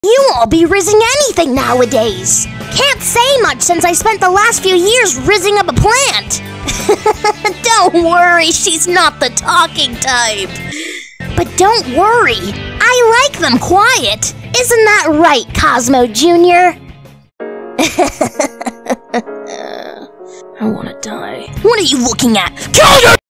You won't be rizzing anything nowadays. Can't say much since I spent the last few years rizzing up a plant. Don't worry, she's not the talking type. But don't worry, I like them quiet. Isn't that right, Cosmo Jr.? I wanna die. What are you looking at? Kill your